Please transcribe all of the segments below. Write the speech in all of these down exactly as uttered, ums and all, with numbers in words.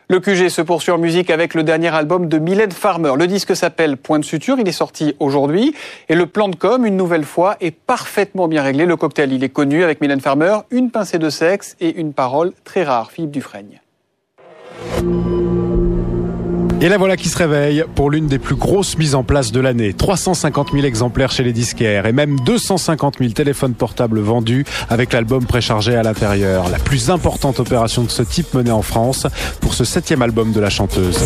Le Q G se poursuit en musique avec le dernier album de Mylène Farmer. Le disque s'appelle Point de suture, il est sorti aujourd'hui. Et le plan de com, une nouvelle fois, est parfaitement bien réglé. Le cocktail, il est connu avec Mylène Farmer, une pincée de sexe et une parole très rare. Philippe Dufresne. Et la voilà qui se réveille pour l'une des plus grosses mises en place de l'année. trois cent cinquante mille exemplaires chez les disquaires et même deux cent cinquante mille téléphones portables vendus avec l'album préchargé à l'intérieur. La plus importante opération de ce type menée en France pour ce septième album de la chanteuse.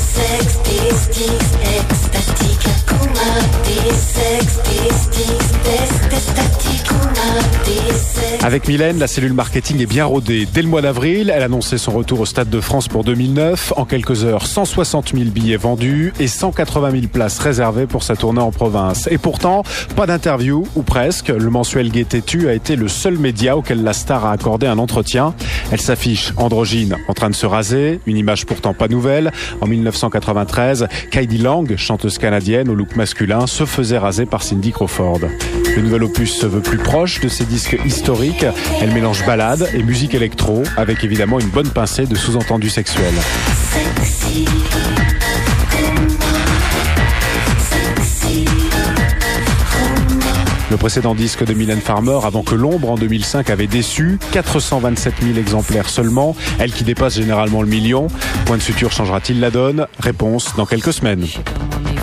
Avec Mylène, la cellule marketing est bien rodée. Dès le mois d'avril, elle annonçait son retour au Stade de France pour deux mille neuf. En quelques heures, cent soixante mille billets vendus et cent quatre-vingt mille places réservées pour sa tournée en province. Et pourtant, pas d'interview, ou presque. Le mensuel Gai Têtu a été le seul média auquel la star a accordé un entretien. Elle s'affiche androgyne, en train de se raser, une image pourtant pas nouvelle. En mille neuf cent quatre-vingt-treize, Kaidi Lang, chanteuse canadienne au look masculin, se faisait raser par Cindy Crawford. Le nouvel opus se veut plus proche de ses disques historiques. Elle mélange ballade et musique électro, avec évidemment une bonne pincée de sous-entendus sexuels. Le précédent disque de Mylène Farmer, Avant que l'ombre, en deux mille cinq, avait déçu. quatre cent vingt-sept mille exemplaires seulement, elle qui dépasse généralement le million. Point de suture changera-t-il la donne ? Réponse dans quelques semaines.